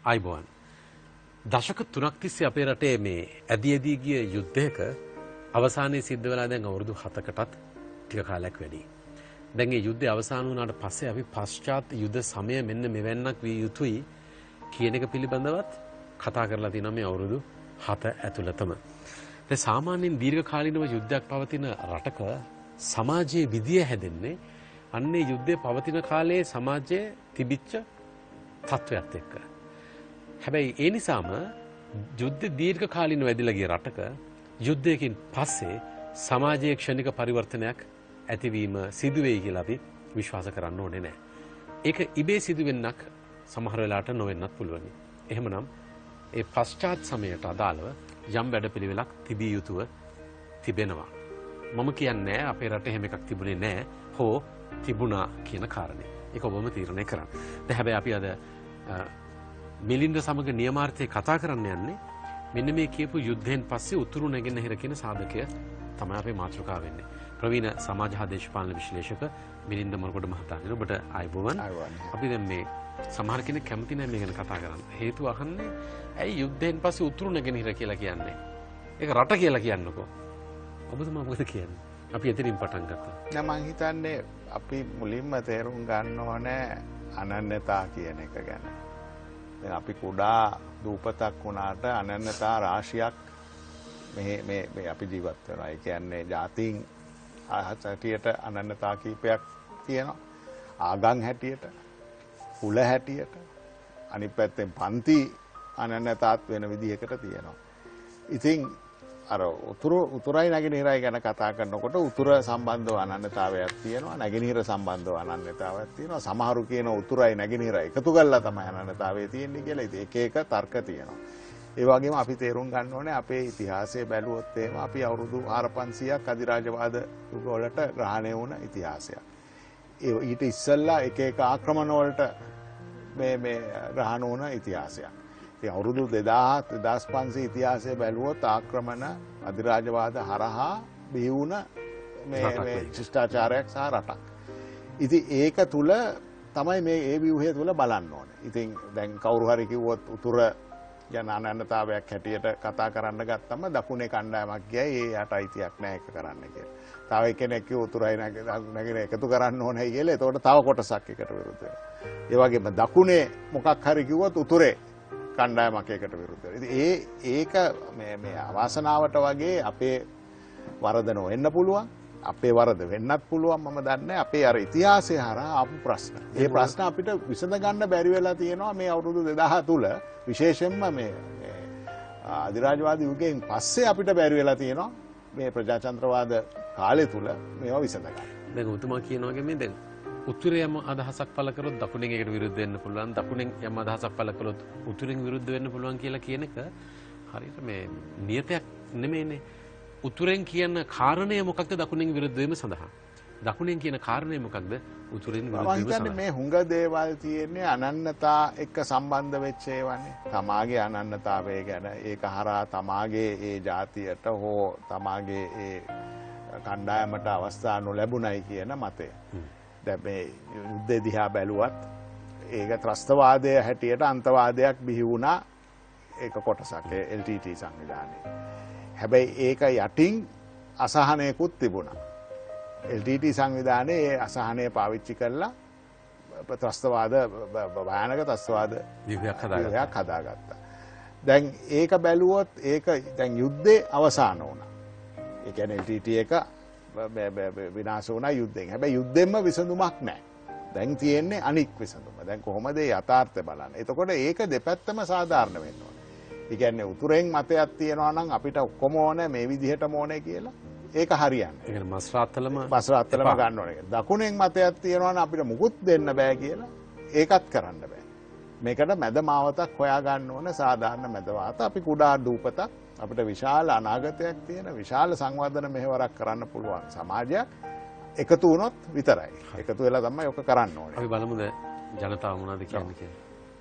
අයිබෝන් දශක 3ක් තිස්සේ අපේ රටේ මේ ඇදී ගිය යුද්ධයක අවසානයේ සිද්ධ වෙලා දැන් අවුරුදු 7කටත් ටික කාලයක් වැඩි. දැන් මේ යුද්ධය අවසන් වුණාට පස්සේ අපි පශ්චාත් යුද සමය මෙන්න මෙවැන්නක් විය යුතුයි කියන එක පිළිබඳවත් කතා කරලා තියෙනවා මේ අවුරුදු 7 ඇතුළතම. දැන් සාමාන්‍යයෙන් දීර්ඝ කාලිනව යුද්ධයක් පවතින රටක සමාජයේ විදිය හැදෙන්නේ අන්නේ යුද්ධය පවතින කාලයේ සමාජයේ තිබිච්ච තත්වයක් එක්ක. හැබැයි ඒ නිසාම යුද්ධ දීර්ඝ කාලිනව ඇදිලා ගිය රටක යුද්ධයකින් පස්සේ සමාජයේ ක්ෂණික පරිවර්තනයක් ඇතිවීම සිදු වෙයි කියලා අපි විශ්වාස කරන්න ඕනේ නැහැ. ඒක ඉබේ සිදු වෙන්නක් සමහර වෙලාවට නොවෙන්නත් පුළුවන්. එහෙමනම් ඒ පශ්චාත් සමයට අදාළව යම් වැඩපිළිවෙලක් තිබිය යුතුව තිබෙනවා. මම කියන්නේ අපේ රටේ හැම එකක් තිබුණේ නැහැ. හෝ තිබුණා කියන කාරණේ. ඒක ඔබම තීරණය කරන්න. දැන් හැබැයි අපි අද මිලින්ද සමග නියමාර්ථයේ කතා කරන්න යන්නේ මෙන්න මේ කියපු යුද්ධයෙන් පස්සේ උතුරු නැගෙනහිර කියන සාධකය තමයි අපේ මාතෘකාව වෙන්නේ. ප්‍රවීණ සමාජ හා දේශපාලන විශ්ලේෂක මිලින්ද මොරගොඩ මහතා නේද? ඔබට ආයුබෝවන්. අපි දැන් මේ සමහර කෙනෙක් කැමති නැහැ මේ ගැන කතා කරන්න. හේතුව අහන්නේ ඇයි යුද්ධයෙන් පස්සේ උතුරු නැගෙනහිර කියලා කියන්නේ? ඒක රට කියලා කියන්නකෝ. ඔබතුමා මොකද කියන්නේ? අපි එතනින් පටන් ගත්තා. නෑ මං හිතන්නේ අපි මුලින්ම තේරුම් ගන්න ඕනේ අනන්‍යතා කියන එක ගැන. දැන් අපි කුඩා දූපතක් වුණාට අනන්‍යතා රාශියක් මේ අපි ජීවත් වෙනවා. ඒ කියන්නේ ජාතීන් හැටියට අනන්‍යතා කීපයක් තියෙනවා. ආගම් හැටියට, කුල හැටියට, අනිත් පැත්තෙන් පන්ති අනන්‍යතාත් වෙන විදිහකට තියෙනවා. ඉතින් අර උතුරයි නැගෙනහිරයි ගැන කතා කරනකොට උතුර සම්බන්ධව අනන්‍යතාවයක් තියෙනවා, නැගෙනහිර සම්බන්ධව අනන්‍යතාවයක් තියෙනවා. සමහරු කියන උතුරයි නැගෙනහිරයි එකතු කරලා තමයි අනන්‍යතාවය තියෙන්නේ කියලා. ඉතින් එක එක තර්ක තියෙනවා. ඒ වගේම අපි තේරුම් ගන්න ඕනේ අපේ ඉතිහාසය බැලුවොත් එහෙම අපි අවුරුදු 4500ක් අධිරාජ්‍යවාද යුග වලට ග්‍රහණය වුණ ඉතිහාසයක්. ඒ ඊට ඉස්සෙල්ලා එක එක ආක්‍රමණ වලට මේ ග්‍රහණ වුණ ඉතිහාසයක්. ඉතින් අවුරුදු 2000 2500 ඉතිහාසය බැලුවොත් ආක්‍රමණ අධිරාජ්‍යවාද හරහා බිහි වුණ මේ ශිෂ්ටාචාරයක් සහ රටක්. ඉතින් ඒක තුල තමයි මේ ඒ ව්‍යුහය තුල බලන්න ඕනේ. ඉතින් දැන් කවුරු හරි කිව්වොත් උතුර යන අනන්‍යතාවයක් හැටියට කතා කරන්න ගත්තම දකුණේ කණ්ඩායමක් ගියයි ඒ යට අයිතියක් නැහැ ඒක කරන්න කියලා. තව කෙනෙක් කිව්ව උතුරයි නැගෙන එකතු කරන්න ඕනේ කියලා. එතකොට තව කොටසක් එකට විරුද්ධ වෙනවා. ඒ වගේම දකුණේ මොකක් හරි කිව්වොත් උතුරේ කණ්ඩායමක් එකට විරුද්ධ වෙනවා. ඉතින් ඒක මේ අවාසනාවට වගේ අපේ වරද නොවෙන්න පුළුවන්. අපේ වරද වෙන්නත් පුළුවන්. මම දන්නේ අපේ අර ඉතිහාසය හරහා ආපු ප්‍රශ්න. ඒ ප්‍රශ්න අපිට විසඳ ගන්න බැරි වෙලා තියෙනවා මේ අවුරුදු 2000 තුල. විශේෂයෙන්ම මේ අධිරාජ්‍යවාද යුගයෙන් පස්සේ අපිට බැරි වෙලා තියෙනවා මේ ප්‍රජාතන්ත්‍රවාද කාලය තුල මේවා විසඳ ගන්න. දැන් ඔබතුමා කියනවා වගේ මේ දැන් උතුරේ යම් අදහසක් පළ කරොත් දකුණෙන් ඒකට විරුද්ධ වෙන්න පුළුවන්. දකුණෙන් යම් අදහසක් පළ කළොත් උතුරෙන් විරුද්ධ වෙන්න පුළුවන් කියලා කියන එක හරියට මේ නියතයක් නෙමෙයිනේ. උතුරෙන් කියන කාරණය මොකක්ද දකුණෙන් විරුද්ධ වීම සඳහා? දකුණෙන් කියන කාරණය මොකක්ද උතුරෙන් විරුද්ධ වීම සඳහා? මේ හුඟ දේවල් තියෙන්නේ අනන්‍යතා එක්ක සම්බන්ධ වෙච්ච ඒවානේ. තමාගේ අනන්‍යතාවය ගැන ඒක හරහා තමාගේ ඒ ජාතියට හෝ තමාගේ ඒ කණ්ඩායමට අවස්ථා නොලැබුණයි කියන මතය. දැන් මේ යුද්ධය දිහා බැලුවත් ඒක ත්‍රස්තවාදය හැටියට අන්තවාදයක් බිහි වුණා ඒක කොටසක් LTT සංවිධානයේ. හැබැයි ඒක යටින් අසහනයකුත් තිබුණා. LTT සංවිධානයේ ඒ අසහනය පාවිච්චි කරලා ත්‍රස්තවාද භයානක ත්‍රස්තවාද ව්‍යුහයක් හදාගත්තා. දැන් ඒක බැලුවොත් ඒක දැන් යුද්ධේ අවසන් වුණා. ඒ කියන්නේ LTT එක විනාශ වුණා යුද්ධෙන්. හැබැයි යුද්ධෙන්ම විසඳුමක් නැහැ. දැන් තියෙන්නේ අනික් විසඳුම. දැන් කොහොමද ඒ යථාර්ථය බලන්නේ? එතකොට ඒක දෙපැත්තම සාධාරණ වෙන්න ඕනේ. ඒ කියන්නේ උතුරෙන් මතයක් තියෙනවා නම් අපිට ඔක්කොම ඕනේ මේ විදිහටම ඕනේ කියලා. ඒක හරියන්නේ. ඒ කියන්නේ මස්රාත්තලම ගන්න ඕනේ. දකුණෙන් මතයක් තියෙනවා නම් අපිට මුකුත් දෙන්න බෑ කියලා ඒකත් කරන්න බෑ. මේකට මැද මාවතක් හොයා ගන්න ඕනේ සාධාරණ මැද මාවත. අපි කුඩා දූපතක් අපිට විශාල අනාගතයක් තියෙන විශාල සංවර්ධන මෙහෙවරක් කරන්න පුළුවන් සමාජයක් එකතු වුණොත් විතරයි. එකතු වෙලා තමයි ඔක කරන්න ඕනේ. අපි බලමුද ජනතාව මොනවද කියන්නේ කියලා.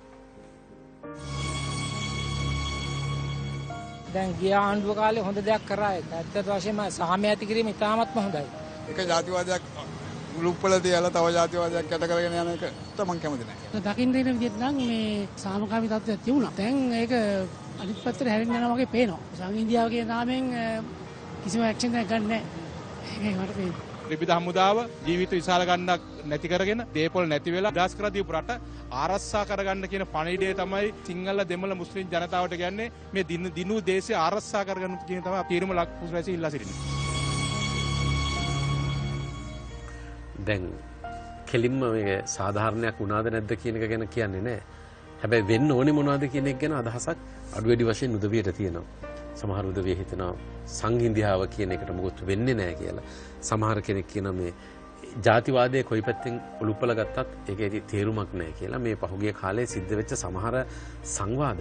දැන් ගිය ආණ්ඩුව කාලේ හොඳ දෙයක් කරා ඒක. ඇත්තට වශයෙන්ම සාමය ඇති කිරීම ඉතාමත්ම හොඳයි. එක ජාතිවාදයක් ලුප්පල තියලා තව ජාතිවාදයක් යට කරගෙන යන එකට මම කැමති නැහැ. දකින්න දෙන විදිහට නම් මේ සාමකාමී තත්ත්වයක් තියුණා. දැන් ඒක අනිත් පැත්තට හැරෙන්න යනවා වගේ පේනවා. සංහිඳියාව කියන නාමයෙන් කිසිම ඇක්ෂන් එකක් ගන්න නැහැ. ඒකයි මට පේන්නේ. ත්‍රිවිධ හමුදාව ජීවිත විශාල ගණනක් නැති කරගෙන දේපොළ නැති වෙලා දාස් කර දීපු රට ආරක්ෂා කරගන්න කියන පණිවිඩය තමයි සිංහල දෙමළ මුස්ලිම් ජනතාවට කියන්නේ මේ දිනු දේශය ආරක්ෂා කරගන්න කියන තමයි තීරම ලක්පුරැසි ඉල්ලා සිටින්නේ. දැන් කෙලින්ම මේ සාධාරණයක් වුණාද නැද්ද කියන එක ගැන කියන්නේ නැහැ. හැබැයි වෙන්න ඕනේ මොනවද කියන එක ගැන අදහසක් අඩු වැඩි වශයෙන් උදවියට තියෙනවා. සමහර උදවිය හිතනවා සංහිඳියාව කියන එකට මොකොත් වෙන්නේ නැහැ කියලා. සමහර කෙනෙක් කියනවා මේ ජාතිවාදයේ කොයි පැත්තෙන් උලුප්පල ගත්තත් ඒකේ තේරුමක් නැහැ කියලා. මේ පහුගිය කාලේ සිද්ධ වෙච්ච සමහර සංවාද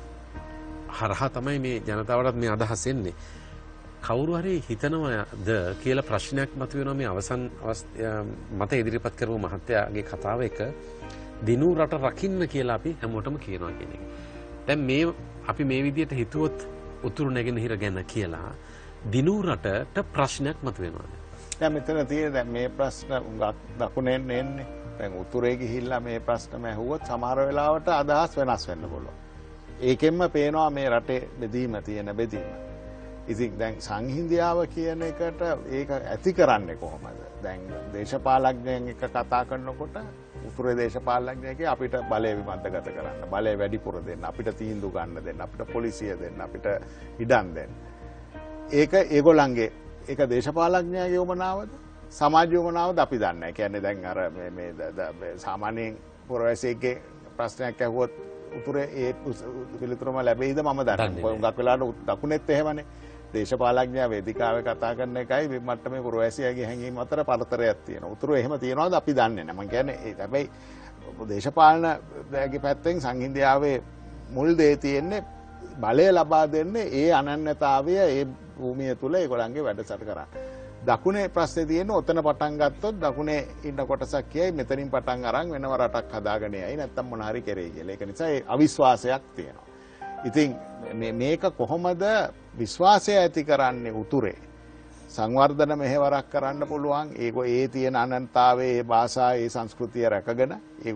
හරහා තමයි මේ ජනතාවටත් මේ අදහස් එන්නේ. කවුරු හරි හිතනවද කියලා ප්‍රශ්නයක් මතුවෙනවා මේ අවසන් මත ඉදිරිපත් කරපු මහත්තයාගේ කතාව එක දිනු රට රකින්න කියලා අපි හැමෝටම කියනවා කියන එක. දැන් මේ අපි මේ විදිහට හිතුවොත් උතුරු නැගෙනහිර ගැන කියලා දිනු රටට ප්‍රශ්නයක් මතුවෙනවා. දැන් මෙතන තියෙන දැන් මේ ප්‍රශ්න දකුණෙන් එන්නේ. දැන් උතුරේ ගිහිල්ලා මේ ප්‍රශ්නම ඇහුවොත් සමහර වෙලාවට අදහස් වෙනස් වෙන්න පුළුවන්. ඒකෙන්ම පේනවා මේ රටේ බෙදීම තියෙන බෙදීම. ඉතින් දැන් සංහිඳියාව කියන එකට ඒක ඇති කරන්නේ කොහොමද? දැන් දේශපාලඥයන් එක කතා කරනකොට උතුරේ දේශපාලඥයෙක්ගේ අපිට බලය විමර්ශනගත කරන්න, බලය වැඩිපුර දෙන්න, අපිට තීන්දුව ගන්න දෙන්න, අපිට පොලිසිය දෙන්න, අපිට ඉඩම් දෙන්න. ඒක ඒගොල්ලන්ගේ ඒක දේශපාලඥයාගේ යොමනාවද? සමාජ යොමනාවද අපි දන්නේ නැහැ. කියන්නේ දැන් අර මේ සාමාන්‍යයෙන් පුරවැසියෙක්ගේ ප්‍රශ්නයක් ඇහුවොත් උතුරේ ඒ පිළිතුරම ලැබෙයිද මම දන්නේ නැහැ. උඟක් වෙලාවට දකුණෙත් එහෙමනේ. දේශපාලඥයා වේදිකාවේ කතා කරන එකයි මේ මට්ටමේ පුරවැසියාගේ හැඟීම් අතර පරතරයක් තියෙනවා. උතුරේ එහෙම තියනවාද අපි දන්නේ නැහැ. මම කියන්නේ ඒ හැබැයි දේශපාලනගේ පැත්තෙන් සංහිඳියාවේ මුල් දේ තියෙන්නේ බලය ලබා දෙන්නේ ඒ අනන්‍යතාවය ඒ භූමිය තුල ඒගොල්ලන්ගේ වැඩසටහන කරා. දකුණේ ප්‍රශ්නේ තියෙන්නේ ඔතන පටන් ගත්තොත් දකුණේ ඉන්න කොටසක් කියයි මෙතනින් පටන් අරන් වෙනම රටක් හදාගෙන යයි නැත්තම් මොන හරි කරේ කියලා. ඒක නිසා ඒ අවිශ්වාසයක් තියෙනවා. ඉතින් මේක කොහොමද විශ්වාසය ඇති කරන්නේ උතුරේ? සංවර්ධන මෙහෙවරක් කරන්න පුළුවන්. ඒ තියෙන අනන්තතාවයේ ඒ භාෂා ඒ සංස්කෘතිය රැකගෙන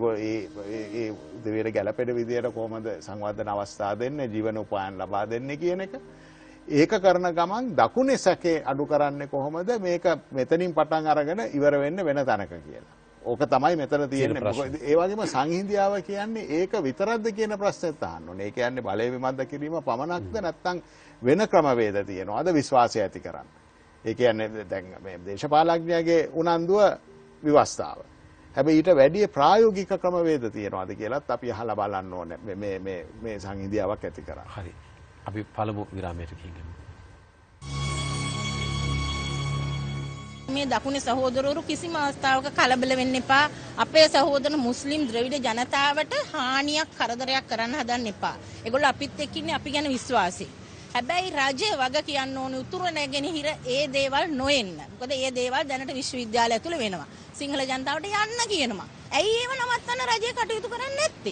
ඒ දෙවියන්ට ගැළපෙන විදියට කොහොමද සංවර්ධන අවස්ථා දෙන්නේ, ජීවන උපායන් ලබා දෙන්නේ කියන එක. ඒක කරන ගමන් දකුණේ සැකේ අඩු කරන්නේ කොහොමද? මේක මෙතනින් පටන් අරගෙන ඉවර වෙන්න වෙන තැනක කියලා. ඕක තමයි මෙතන තියෙන්නේ. ඒ වගේම සංහිඳියාව කියන්නේ ඒක විතරක්ද කියන ප්‍රශ්නෙත් අහන්න ඕනේ. ඒ කියන්නේ බලය විමර්ශන කිරීම පමණක්ද නැත්නම් වෙන ක්‍රමවේද තියෙනවද විශ්වාසය ඇති කරන්න? ඒ කියන්නේ දැන් මේ දේශපාලඥයාගේ උනන්දුව විවස්ථාව. හැබැයි ඊට වැඩි ප්‍රායෝගික ක්‍රමවේද තියෙනවද කියලාත් අපි අහලා බලන්න ඕනේ මේ සංහිඳියාවක් ඇති කරන්න. හරි. අපි පළමු විරාමයට ගිහින් මේ දකුණේ සහෝදරවරු කිසිම අවස්ථාවක කලබල වෙන්න එපා. අපේ සහෝදර මුස්ලිම් ද්‍රවිඩ ජනතාවට හානියක් කරදරයක් කරන්න හදන්න එපා. ඒගොල්ලෝ අපිත් එක්ක ඉන්නේ අපි ගැන විශ්වාසයි. හැබැයි රජය වග කියන්න ඕනේ උතුර නැගෙනහිර ඒ දේවල් නොෙන්න. මොකද ඒ දේවල් දැනට විශ්වවිද්‍යාල ඇතුළේ වෙනවා. සිංහල ජනතාවට යන්න කියනවා. ඇයි ඒව නවත්තන්න රජය කටයුතු කරන්නේ නැත්තේ?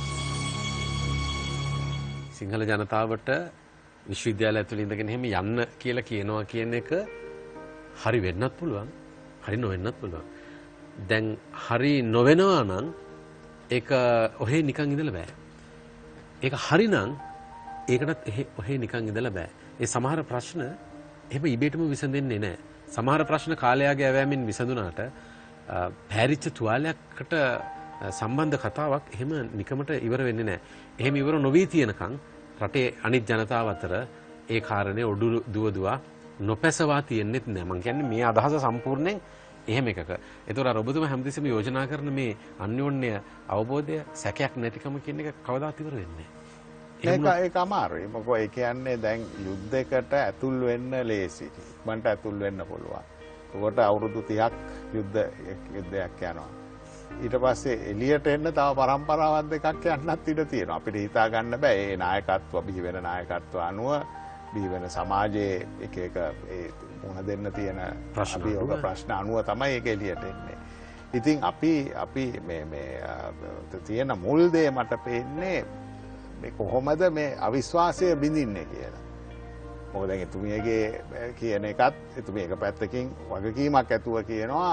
සිංහල ජනතාවට විශ්වවිද්‍යාල ඇතුළේ ඉඳගෙන එහෙම යන්න කියලා කියනවා කියන එක හරි වෙන්නත් පුළුවන්, හරි නොවෙන්නත් පුළුවන්. දැන් හරි නොවෙනවා නම් ඒක ඔහේ නිකන් ඉඳලා බෑ. ඒක හරි නම් ඒකටත් ඔහේ නිකන් ඉඳලා බෑ. ඒ සමහර ප්‍රශ්න එහෙම ඉබේටම විසඳෙන්නේ නැහැ. සමහර ප්‍රශ්න කාලයාගේ ඇවෑමෙන් විසඳුනාට පැරිච්ච තුවාලයකට සම්බන්ධ කතාවක් එහෙම නිකමට ඉවර වෙන්නේ නැහැ. එහෙම ඉවර නොවී තියෙනකන් රටේ අනිත් ජනතාව අතර ඒ කාරණේ ඔඩු දුවදුවා නොපැසවා තියෙන්නෙත් නෑ. මං කියන්නේ මේ අදහස සම්පූර්ණයෙන් එහෙම එකක. ඒතොර අර ඔබතුමා හැමතිස්සෙම යෝජනා කරන මේ අන්‍යෝන්‍ය අවබෝධය සැකයක් නැතිකම කියන එක කවදාත් ඉවර වෙන්නේ නෑ. ඒක අමාරුයි. මොකද ඒ කියන්නේ දැන් යුද්ධයකට ඇතුල් වෙන්න ලේසි. මන්ට ඇතුල් වෙන්න පුළුවන්. ඒකට අවුරුදු 30ක් යුද්ධයක් යනවා. ඊට පස්සේ එළියට එන්න තව පරම්පරාවක් දෙකක් යන්නත් ඉඩ තියෙනවා. අපිට හිතා ගන්න බෑ මේ නායකත්ව බිහි වෙන නායකත්ව අනුව බිහි වෙන සමාජයේ එක ඒ මොන දෙන්න තියෙන ප්‍රශ්න අනුව තමයි ඒක එළියට එන්නේ. ඉතින් අපි මේ තියෙන මුල් දේ මට පේන්නේ මේ කොහොමද මේ අවිශ්වාසය බිඳින්නේ කියලා. මොකද දැන් එතුමියගේ කියන එකත් එතුමිය එක පැත්තකින් වගකීමක් ඇතුව කියනවා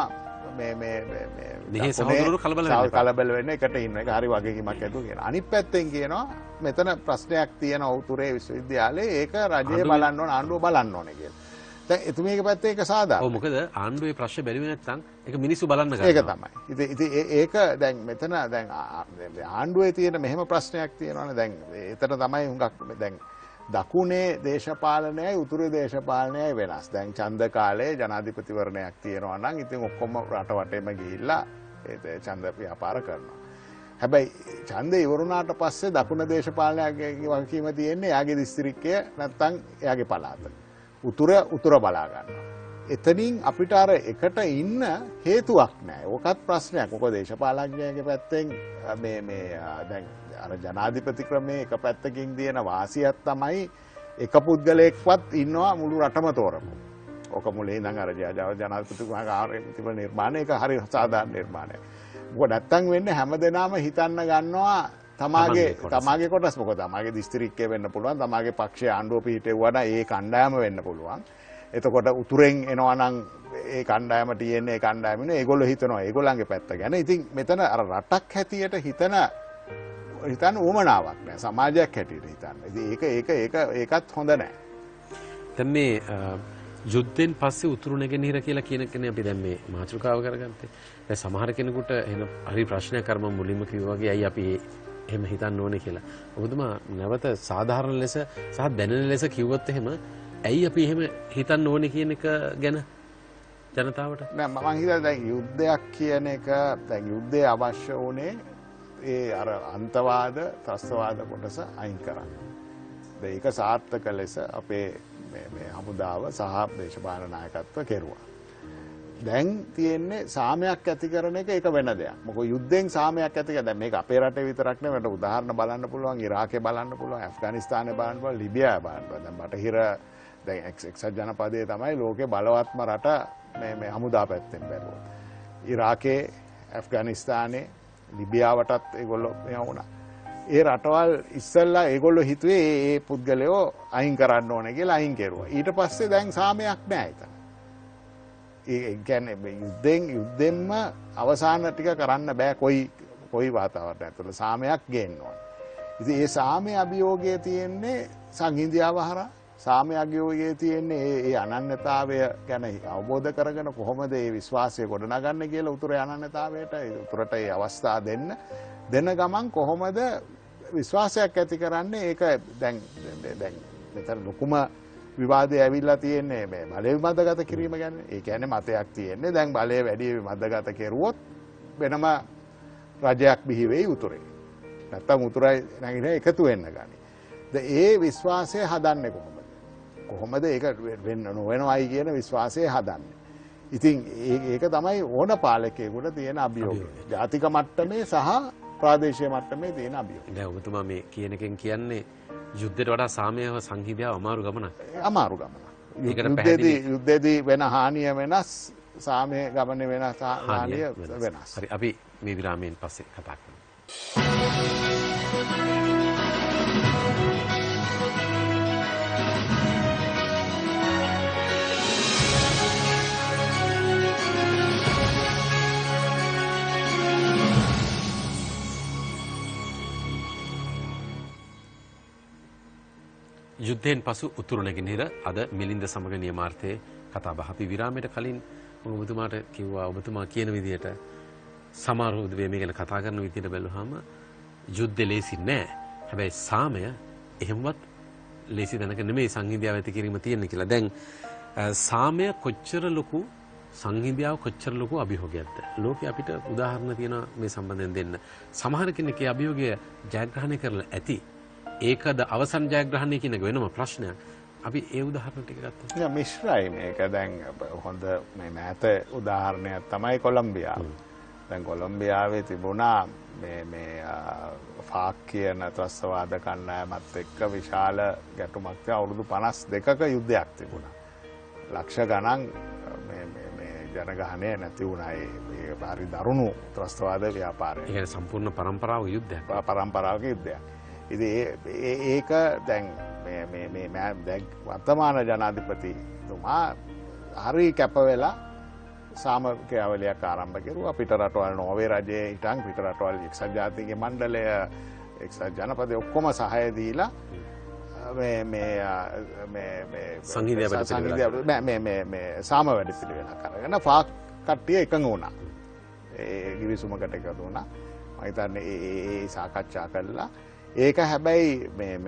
කලබල වෙන්න එකට ඉන්න එක හරි වගකීමක් ඇතුව කියන. අනිත් පැත්තෙන් කියනවා මෙතන ප්‍රශ්නයක් තියෙන උතුරේ විශ්වවිද්‍යාලයේ ඒක රජය බලන්න ඕන ආණ්ඩුව බලන්න ඕනේ කියලා. දැන් එතුමියගේ පැත්තේ ඒක සාධාරණයි. ඔව් මොකද ආණ්ඩුවේ ප්‍රශ්න බැරි වෙ නැත්නම් ඒක මිනිස්සු බලන්න ගන්නවා. ඒක තමයි. ඉතින් ඒක දැන් මෙතන දැන් ආණ්ඩුවේ තියෙන මෙහෙම ප්‍රශ්නයක් තියෙනවානේ දැන් එතන තමයි හුඟක් දැන් දකුණේ දේශපාලනයයි උතුරේ දේශපාලනයයි වෙනස්. දැන් ඡන්ද කාලේ ජනාධිපතිවරණයක් තියෙනවා නම් ඉතින් ඔක්කොම රට වටේම ගිහිල්ලා ඒ ඡන්ද ව්‍යාපාර කරනවා. හැබැයි ඡන්දේ ඉවරුණාට පස්සේ දකුණ දේශපාලනයගේ වගකීම තියෙන්නේ එයාගේ දිස්ත්‍රික්කය නැත්තම් එයාගේ පළාත. උතුර බලා ගන්නවා. එතනින් අපිට අර එකට ඉන්න හේතුවක් නැහැ. ඕකත් ප්‍රශ්නයක්. මොකද දේශපාලඥයාගේ පැත්තෙන් මේ දැන් අර ජනාධිපති ක්‍රමයේ එක පැත්තකින් තියෙන වාසියක් තමයි එක පුද්ගලයෙක්වත් ඉන්නවා මුළු රටම තෝරපු. ඕක මුලින් ඉඳන් අර ජනාධිපතිතුමාගේ තිබෙන නිර්මාණය ඒක හරි සාධාරණ නිර්මාණයක්. මොකද නැත්තම් වෙන්නේ හැමදේනම හිතන්න ගන්නවා තමාගේ කොටස්. මොකද තමාගේ දිස්ත්‍රික්කය වෙන්න පුළුවන්, තමාගේ පක්ෂයේ ආණ්ඩුව පිහිටෙවුවා ඒ කණ්ඩායම වෙන්න පුළුවන්. එතකොට උතුරෙන් එනවා නම් ඒ කණ්ඩායම තියෙන්නේ ඒ කණ්ඩායමිනේ ඒගොල්ලෝ හිතනවා ඒගොල්ලන්ගේ පැත්ත ගැන. ඉතින් මෙතන අර රටක් හැටියට හිතන්න උවමනාවක් නැහැ. සමාජයක් හැටියට හිතන්න. ඉතින් ඒකත් හොඳ නැහැ. දැන් මේ යුද්ධෙන් පස්සේ උතුරු නැගෙනහිර කියලා කියන කෙනේ අපි දැන් මේ මාතෘකාව කරගත්තේ. දැන් සමහර කෙනෙකුට එන හරි ප්‍රශ්නයක් අර මම මුලින්ම කිව්වා වගේ අයි අපි එහෙම හිතන්න ඕනේ කියලා. ඔබතුමා නැවත සාධාරණ ලෙස සහ දැනෙන ලෙස කිව්වොත් එහෙම ඇයි අපි එහෙම හිතන්න ඕනේ කියන එක ගැන ජනතාවට නෑ මම හිතන්නේ දැන් යුද්ධයක් කියන එක දැන් යුද්ධය අවශ්‍ය වුණේ ඒ අර අන්තවාද ත්‍රස්තවාද කොටස අයින් කරන්න. ඒක සාර්ථක ලෙස අපේ මේ හමුදාව සහ දේශපාලන නායකත්ව කෙරුවා. දැන් තියෙන්නේ සාමයක් ඇති කරන එක ඒක වෙන දෙයක්. මොකද යුද්ධෙන් සාමයක් ඇති කරන දැන් මේක අපේ රටේ විතරක් නෙවෙයි උදාහරණ බලන්න පුළුවන් ඉරාකේ බලන්න පුළුවන් ඇෆ්ගනිස්තානේ බලන්න පුළුවන් ලිබියාවේ බලන්න පුළුවන්. දැන් බටහිර දැන් එක්සත් ජනපදයේ තමයි ලෝකේ බලවත්ම රට මේ හමුදා පැත්තෙන් බැලුවොත්. ඉරාකේ ඇෆ්ගනිස්තානේ ලිබියාවටත් ඒගොල්ලෝ මෙහා වුණා. ඒ රටවල් ඉස්සෙල්ලා ඒගොල්ලෝ හිතුවේ ඒ පුද්ගලයෝ අයින් කරන්න ඕනේ කියලා අයින් කෙරුවා. ඊට පස්සේ දැන් සාමයක් නැහැ එතන. ඒ කියන්නේ යුද්ධෙන්ම අවසාන ටික කරන්න බෑ කොයි වාතාවරණයක් තුළ සාමයක් ගේන්න ඕනේ. ඉතින් ඒ සාමයේ අභියෝගයේ තියෙන්නේ සංහිඳියාව හරහා සාමයේ අභියෝගයේ තියෙන්නේ ඒ අනන්‍යතාවය ගැන අවබෝධ කරගෙන කොහොමද මේ විශ්වාසය ගොඩනගන්නේ කියලා උතුරේ අනන්‍යතාවයට උතුරට ඒ අවස්ථා දෙන්න ගමන් කොහොමද විශ්වාසයක් ඇති කරන්නේ ඒක දැන් මෙතන ලොකුම විවාදය ඇවිල්ලා තියෙන්නේ මේ බලය විමදගත කිරීම ගැන. ඒ කියන්නේ මතයක් තියෙන්නේ දැන් බලය වැඩි විමදගත කෙරුවොත් වෙනම රජයක් බිහි වෙයි උතුරේ. නැත්තම් උතුරයි නැගින එකතු වෙන්න ගනි. ඒ විශ්වාසය හදන්නේ කොහොමද? කොහොමද ඒක වෙන්න නොවෙනවයි කියන විශ්වාසය හදන්නේ. ඉතින් ඒක තමයි ඕන පාලකයෙකුට තියෙන අභියෝගය. ජාතික මට්ටමේ සහ ප්‍රාදේශීය මට්ටමේ තියෙන අභියෝගය. දැන් ඔබතුමා මේ කියන එකෙන් කියන්නේ යුද්ධයට වඩා සාමයව සංහිඳියාව අමාරු ගමනක්. අමාරු ගමනක්. යුද්ධයේදී වෙන හානිය වෙනස්, සාමයේ ගමනේ වෙනස් හානිය වෙනස්. හරි අපි මේ විරාමයෙන් පස්සේ කතා කරමු. යුද්ධයෙන් පසු උතුරු නැගෙනහිර අද මිලින්ද සමග නියමාර්ථයේ කතා බහ අපි විරාමයට කලින් මම ඔබතුමාට කිව්වා ඔබතුමා කියන විදිහට සමහර උදේ මේ ගැන කතා කරන විදිහට බැලුවාම යුද්ධය ලේසි නෑ. හැබැයි සාමය එහෙමවත් ලේසි දැනක නෙමෙයි සංහිඳියාව ඇති කිරීම තියෙන්නේ කියලා. දැන් සාමය කොච්චර ලොකු සංහිඳියාව කොච්චර ලොකු අභියෝගයක්ද? ලෝකේ අපිට උදාහරණ තියෙනවා මේ සම්බන්ධයෙන් දෙන්න. සමහර කෙනෙක්ගේ අභියෝගය ජයග්‍රහණය කරලා ඇති. ඒකද අවසන් ජයග්‍රහණය කියන එක වෙනම ප්‍රශ්නයක්. අපි ඒ උදාහරණ ටික ගත්තා. නෑ මිශ්‍රයි මේක. දැන් හොඳ මේ මෑත උදාහරණයක් තමයි කොලොම්බියාව. දැන් කොලොම්බියාවේ තිබුණා මේ ෆාක් කියන ත්‍රස්තවාද කණ්ඩායමත් එක්ක විශාල ගැටුමක් අවුරුදු 52ක යුද්ධයක් තිබුණා. ලක්ෂ ගණන් මේ ජනගහනය නැති වුණා. ඒ හරි දරුණු ත්‍රස්තවාද ව්‍යාපාරය. ඒ කියන්නේ සම්පූර්ණ පරම්පරාවක යුද්ධයක්. පරම්පරාවක යුද්ධයක්. ඉතින් ඒක දැන් මේ වර්තමාන ජනාධිපතිතුමා හරි කැප වෙලා සාමක්‍රියාවලියක් ආරම්භ කෙරුවා. පිට රටවල් නෝර්වේ රජයේ හිටන් පිට රටවල් එක්සත් ජාතීන්ගේ මණ්ඩලය එක්සත් ජනපදයේ ඔක්කොම සහාය දීලා සාම වැඩපිළිවෙලක් අරගෙන ෆාක් කට්ටිය එකඟ වුණා. ඒ ගිවිසුමකට එකතු වුණා. මම හිතන්නේ ඒ සාකච්ඡා කළා. ඒක හැබැයි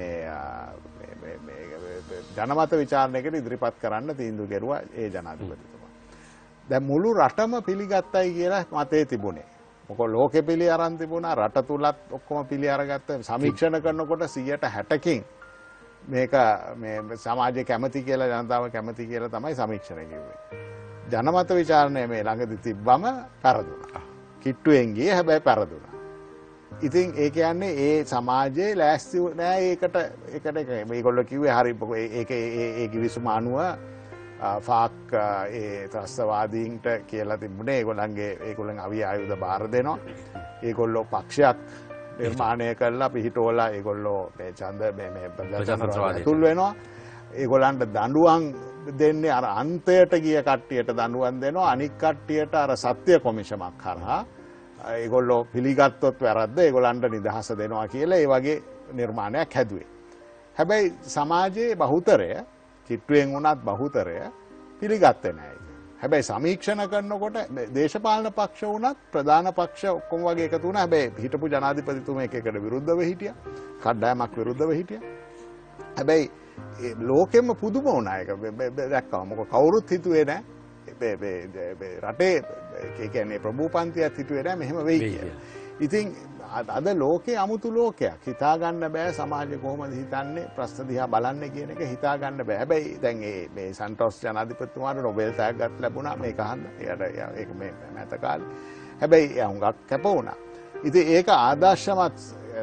ජනමත විචාරණයකට ඉදිරිපත් කරන්න තීන්දුව කෙරුවා ඒ ජනාධිපතිතුමා. දැන් මුළු රටම පිළිගත්තයි කියලා මතේ තිබුණේ. මොකද ලෝකෙ පිළි අරන් තිබුණා, රට තුලත් ඔක්කොම පිළි අරගත්ත. සමීක්ෂණ කරනකොට 60%කින් මේක මේ සමාජය කැමති කියලා, ජනතාව කැමති කියලා තමයි සමීක්ෂණ කිව්වේ. ජනමත විචාරණය මේ ළඟදී තිබ්බම පෙරදුනා. කිට්ටුවෙන් ගියේ හැබැයි පෙරදුනා. ඉතින් ඒ කියන්නේ ඒ සමාජයේ ලෑස්ති නෑ ඒකට මේගොල්ලෝ කිව්වේ හරි ඒ කිවිසුම අනුව ෆාක් ඒ ත්‍රස්තවාදීන්ට කියලා තිබුණේ ඒගොල්ලන් අවි ආයුධ බාර දෙනවා. ඒගොල්ලෝ පක්ෂයක් නිර්මාණය කරලා පිහිටෝලා ඒගොල්ලෝ මේ ඡන්ද මේ ප්‍රජාතන්ත්‍රවාදයට තුල් වෙනවා. ඒගොල්ලන්ට දඬුවම් දෙන්නේ අර අන්තයට ගිය කට්ටියට දඬුවම් දෙනවා. අනික් කට්ටියට අර සත්‍ය කොමිෂමක් කරා ඒගොල්ලෝ පිළිගත්තොත් වැරද්ද ඒගොල්ලන්ට නිදහස දෙනවා කියලා ඒ වගේ නිර්මාණයක් හැදුවේ. හැබැයි සමාජයේ බහුතරය කිට්ටුවෙන් වුණත් බහුතරය පිළිගත්තේ නැහැ. හැබැයි සමීක්ෂණ කරනකොට දේශපාලන පක්ෂ වුණත් ප්‍රධාන පක්ෂ ඔක්කොම වගේ එකතු වුණා. හැබැයි හිටපු ජනාධිපතිතුමා එකකට විරුද්ධව හිටියා. කණ්ඩායමක් විරුද්ධව හිටියා. හැබැයි ලෝකෙම පුදුම වුණා ඒක දැක්කම. මොකද කවුරුත් හිතුවේ නැහැ රටේ ඒ කියන්නේ ප්‍රභූපන්තියක් හිතුවේ නැහැ මෙහෙම වෙයි කියලා. ඉතින් අද ලෝකේ අමුතු ලෝකයක්. හිතා ගන්න බෑ සමාජය කොහොමද හිතන්නේ ප්‍රශ්න දිහා බලන්නේ කියන එක හිතා ගන්න බෑ. හැබැයි දැන් මේ සන්ටෝස් ජනාධිපතිතුමාට නොබෙල් තෑග්ගක් ලැබුණා මේක අහන්න. ඒක මේ මෑත කාලේ. හැබැයි එයා හුඟක් කැප වුණා. ඉතින් ඒක ආදර්ශමත්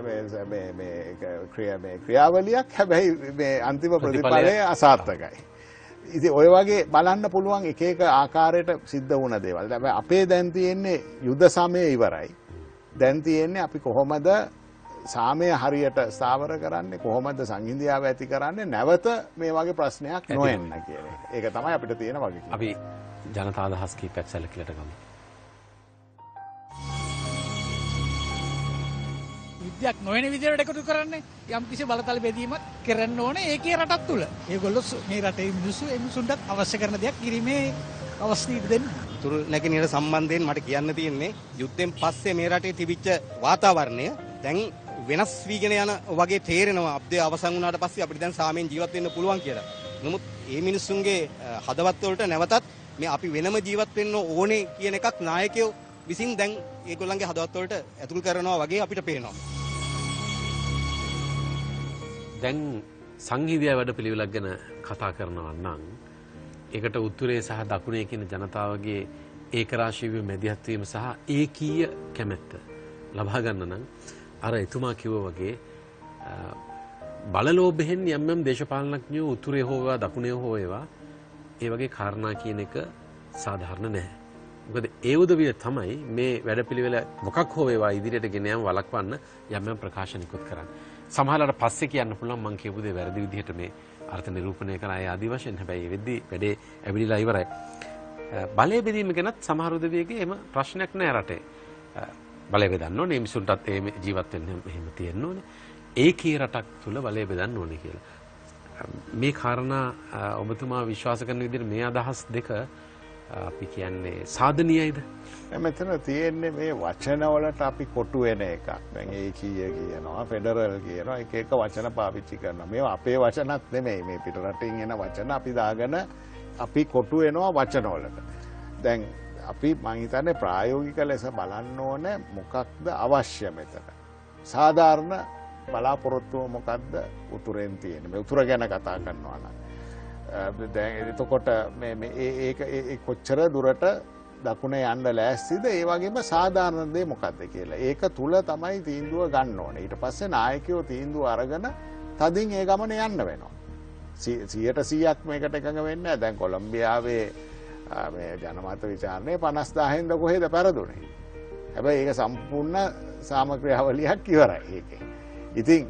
මේ ක්‍රියාවලියක්. හැබැයි මේ අන්තිම ප්‍රතිඵලය අසාර්ථකයි. ඉතින් ඔය වගේ බලන්න පුළුවන් එක එක ආකාරයට සිද්ධ වුණ දේවල්. හැබැයි අපේ දැන් තියෙන්නේ යුද සමය ඉවරයි. දැන් තියෙන්නේ අපි කොහොමද සාමය හරියට ස්ථාවර කරන්නේ, කොහොමද සංහිඳියාව ඇති කරන්නේ නැවත මේ වගේ ප්‍රශ්නයක් නොඑන්න කියන එක. ඒක තමයි අපිට තියෙන වගකීම. අපි ජනතා අදහස් කීපයක් සැලකිලට ගමු. විද්‍යාවක් නොවන විදිහට එකතු කරන්නේ යම් කිසි බලතල බෙදීමක් කරන්න ඕනේ ඒකේ රටක් තුල. ඒගොල්ලෝ මේ රටේ මිනිස්සු ඒ මිනිසුන්ට අවශ්‍ය කරන දේක් කිරීමේ අවස්ථාවක් දෙන්න. තුරු නැගෙනහිර සම්බන්ධයෙන් මට කියන්න තියෙන්නේ යුද්ධෙන් පස්සේ මේ රටේ තිබිච්ච වාතාවරණය දැන් වෙනස් වීගෙන යන වගේ තේරෙනවා. අපේ අවසන් වුණාට පස්සේ අපිට දැන් සාමයෙන් ජීවත් වෙන්න පුළුවන් කියලා. නමුත් මේ මිනිස්සුන්ගේ හදවත් වලට නැවතත් මේ අපි වෙනම ජීවත් වෙන්න ඕනේ කියන එකක් නායකයෝ විසින් දැන් ඒගොල්ලන්ගේ හදවත් වලට ඇතුල් කරනවා වගේ අපිට පේනවා. දැන් සංහිඳියා වැඩපිළිවෙලක් ගැන කතා කරනවා නම් ඒකට උත්තරේ සහ දකුණේ කියන ජනතාවගේ ඒකරාශීව මැදිහත් වීම සහ ඒකීය කැමැත්ත ලබා ගන්න නම් අර එතුමා කිව්වා වගේ බලලෝභයෙන් යම් යම් දේශපාලනඥයෝ උත්තරේ හෝ වේවා දකුණේ හෝ වේවා ඒ වගේ කාරණා කියන එක සාධාරණ නැහැ. මොකද ඒ උදවිය තමයි මේ වැඩපිළිවෙල මොකක් හෝ වේවා ඉදිරියට ගෙන යාම වළක්වන්න යම් යම් ප්‍රකාශනිකුත් කරන්නේ. සමහරවිට පස්සේ කියන්න පුළුවන් මම කියපු දේ වැරදි විදිහට මේ අර්ථ නිරූපණය කරන අය ආදි වශයෙන්. හැබැයි ඒ වෙද්දී වැඩේ ඇවිලිලා ඉවරයි. බලය බෙදීම ගැනත් සමහර උදවියගේ එහෙම ප්‍රශ්නයක් නෑ රටේ. බලය බෙදන්න ඕනේ මිනිසුන්ටත් ඒ ජීවත් වෙන්න එහෙම තියෙන්න ඕනේ. ඒකී රටක් තුල බලය බෙදන්න ඕනේ කියලා. මේ කාරණා ඔබතුමා විශ්වාස කරන විදිහට මේ අදහස් දෙක අපි කියන්නේ සාධනීයයිද? මෙතන තියෙන්නේ මේ වචනවලට අපි කොටු වෙන එකක්. දැන් ඒකීය කියනවා, ෆෙඩරල් කියනවා, එක එක වචන පාවිච්චි කරනවා. මේවා අපේ වචනත් නෙමෙයි. මේ පිට රටින් එන වචන අපි දාගෙන අපි කොටු වෙනවා වචනවලට. දැන් අපි මං හිතන්නේ ප්‍රායෝගික ලෙස බලන්න ඕනේ මොකක්ද අවශ්‍ය මෙතන. සාධාරණ බලාපොරොත්තුව මොකක්ද උතුරෙන් තියෙන්නේ. මේ උතුර ගැන කතා කරනවා නම් දැන් එතකොට මේක කොච්චර දුරට දකුණේ යන්න ලෑස්තිද, ඒ වගේම සාධාරණ දේ මොකක්ද කියලා. ඒක තුල තමයි තීන්දුව ගන්න ඕනේ. ඊට පස්සේ නායකයෝ තීන්දුව අරගෙන තදින් ඒ ගමන යන්න වෙනවා. 100%ක් මේකට එකඟ වෙන්නේ නැහැ. දැන් කොලොම්බියාවේ මේ ජනමත විචාරණය 50000න්ද කොහෙද පෙරදුනේ. හැබැයි ඒක සම්පූර්ණ සාමක්‍රියාවලියක් ඉවරයි ඒකේ. ඉතින්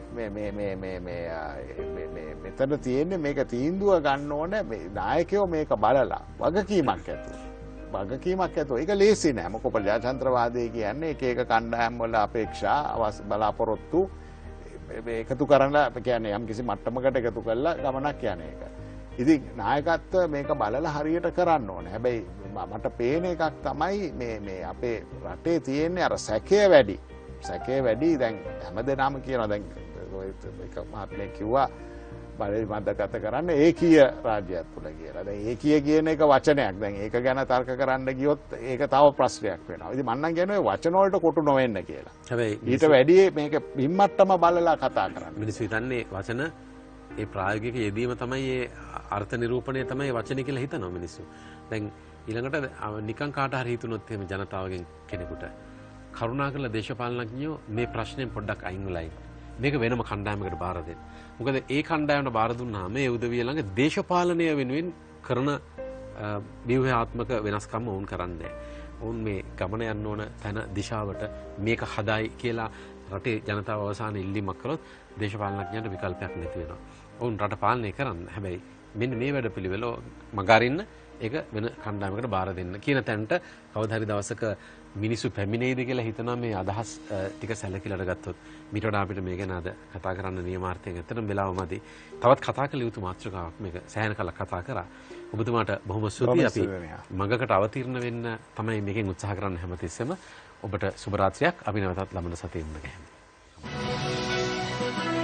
මෙතන තියෙන්නේ මේක තීන්දුව ගන්න ඕනේ නායකයෝ මේක බලලා වගකීමක් ඇතුව. වගකීමක් ඇතුව. ඒක ලේසි නෑ. මොකද ප්‍රජාතන්ත්‍රවාදී කියන්නේ එක එක කණ්ඩායම් වල අපේක්ෂා බලාපොරොත්තු එකතු කරලා කියන්නේ යම් කිසි මට්ටමකට එකතු කරලා ගමනක් යන එක. ඉතින් නායකත්ව මේක බලලා හරියට කරන්න ඕනේ. හැබැයි මට පේන එකක් තමයි මේ අපේ රටේ තියෙන්නේ අර සැකය වැඩි. සැකය වැඩි දැන් හැමදේනම කියනවා දැන් ඒක මහත්මයෙක් කිව්වා බලය මතකත කරන්න ඒකීය රාජ්‍යයක් තුළ කියලා. දැන් ඒකීය කියන එක වචනයක්. දැන් ඒක ගැන තර්ක කරන්න ගියොත් ඒක තව ප්‍රශ්නයක් වෙනවා. ඉතින් මම නම් කියන්නේ ඔය වචන වලට කොටු නොවෙන්න කියලා. හැබැයි ඊට වැඩි මේක බිම්මට්ටම බලලා කතා කරන්න. මිනිස්සු හිතන්නේ වචන ඒ ප්‍රායෝගික යෙදීම තමයි ඒ අර්ථ නිරූපණය තමයි වචනේ කියලා හිතනවා මිනිස්සු. දැන් ඊළඟට නිකන් කාට හරි හිතුනොත් එහෙම ජනතාවගෙන් කෙනෙකුට කරුණාකරලා දේශපාලනඥයෝ මේ ප්‍රශ්නේ පොඩ්ඩක් අයින් වෙලා ඉන්න. මේක වෙනම කණ්ඩායමකට බාර දෙන්න. මොකද ඒ කණ්ඩායමට බාර දුන්නාම ඒ උදවිය ළඟ දේශපාලනය වෙනුවෙන් කරන ව්‍යුහාත්මක වෙනස්කම් වුන් කරන්නේ. වුන් මේ ගමන යන්න ඕන තැන දිශාවට මේක හදායි කියලා රටේ ජනතාව අවසාන ඉල්ලීමක් කළොත් දේශපාලනඥයන්ට විකල්පයක් නැති වෙනවා. වුන් රට පාලනය කරන්න. හැබැයි මෙන්න මේ වැඩපිළිවෙල මගහරින්න ඒක වෙන කණ්ඩායමකට බාර දෙන්න කියන තැනට කවදා හරි දවසක මිනිස්සු පැමිණෙයිද කියලා හිතනවා මේ අදහස් ටික සැලකිලට ගත්තොත්. මීට වඩා අපිට මේ ගැන අද කතා කරන්න නියමාර්ථයෙන් ඇත්තටම වෙලාවමදි. තවත් කතා කළ යුතු මාතෘකාවක් මේක සෑහෙන කලක් කතා කරා. ඔබතුමාට බොහොම ස්තුතියි. අපි මගකට අවතීර්ණ වෙන්න තමයි මේකෙන් උත්සාහ කරන්න හැමතිස්සෙම. ඔබට සුබ රාත්‍රියක්. අපි නැවතත් ළමන සතියේ මුණ ගැහෙමු.